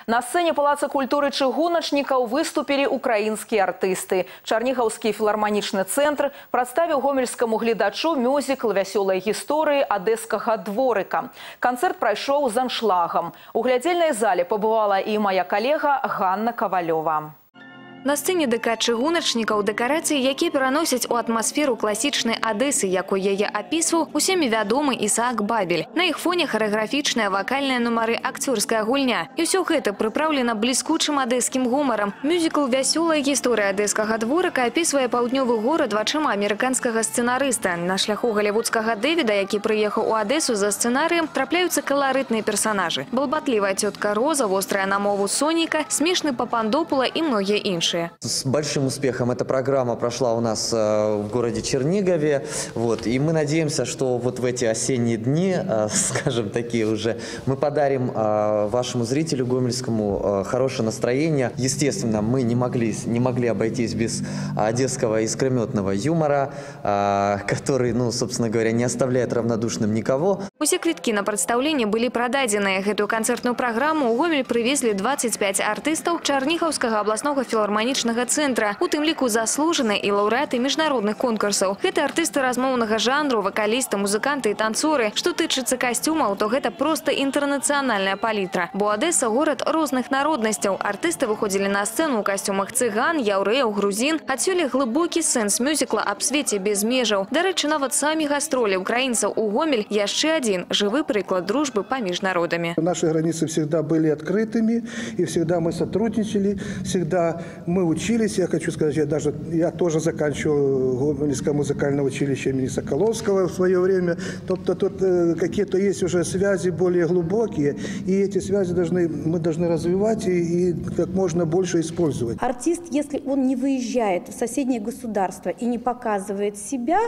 На сцене Палаца культуры чыгуначнікаў выступили украинские артисты. Чарнігаўскі філарманічны центр прадставіў гомельскаму гледачу мюзікл «Вясёлыя гісторыі» адэскага дворыка. Канцэрт прайшоў з аншлагам. У глядзельнай зале пабывала і моя калега Ганна Ковалёва. На сцэне ДК чыгуначнікаў дэкарацыі, якія пераносяць у атмасферу класічнай Адэсы, якой яе апісваў усімі вядомы Ісаак Бабель. На іх фоне харэаграфічныя вакальныя нумары, акцёрская гульня. І ўсё гэта прыпраўлена бліскучым адэскім гумарам. Мюзікл «Вясёлая гісторыя» адэскага дворыка апісвае паўднёвы горад вачыма амерыканскага сцэнарыста. На шляху галівудскага Дэвіда, які прыехаў у Адэсу за сцэнарыем, трапляюцца каларытныя персанажы. Балбатлівая цётка Роза, вострая на мову Соніка, смешны Папандопула і многія іншыя. С большим успехом эта программа прошла у нас в городе Чернигове. И мы надеемся, что вот в эти осенние дни, скажем такие уже, мы подарим вашему зрителю гомельскому хорошее настроение. Естественно, мы не могли обойтись без одесского искрометного юмора, который, собственно говоря, не оставляет равнодушным никого. Усе квитки на представление были продадены. Эту концертную программу у Гомель привезли 25 артистов Чарнігаўскага областного філарманічнага центра, у тым ліку заслужаныя і лаўрэаты міжнародных конкурсаў. Гэта артысты размоўнага жанру, вакалісты, музыканты і танцоры. Што тычыцца касцюмаў, то гэта проста інтэрнацыянальная палітра. Бо Адэса – горад розных народнасцяў. Артысты выходзілі на сцэну ў касцюмах цыган, яўрэяў, грузін. Адсюль глыбокі сэнс мюзікла аб свеце без межаў. Дарэчы, нават самі гастролі украінцаў у Гомель – яшчэ один жывы прыклад дружбы паміж народамі. Наши границы всегда были открытыми, и всегда мы сотрудничали, всегда мы учились. Я хочу сказать, я тоже заканчивал Гомельское музыкальное училище имени Соколовского в свое время. Тобто тут какие-то есть уже связи более глубокие, и эти связи мы должны развивать и как можно больше использовать. Артист, если он не выезжает в соседнее государство и не показывает себя,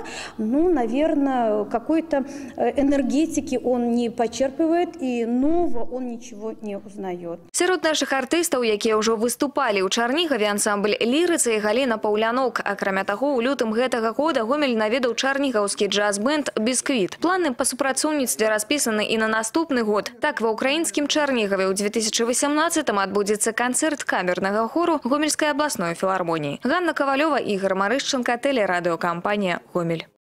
наверное, какой-то энергетики он не почерпывает, и нового он ничего не узнает. Сярод наших артыстаў, якія ўжо выступалі ў Чарнігаве, ансамбль «Лірыца» і Галіна Паўлянок. Акрамя таго, у лютым гэтага года Гомель наведаў чарнігаўскі джаз-бэнд «Бісквіт». Планы па супрацоўніцтве распісаны і на наступны год. Так, ва ўкраінскім Чарнігаве ў 2018-м адбудзецца канцэрт камернага хору Гомельскай абласной філармоніі. Ганна Ковалёва, Ігор Марышченко, тэлерадыёкампанія «Гомель».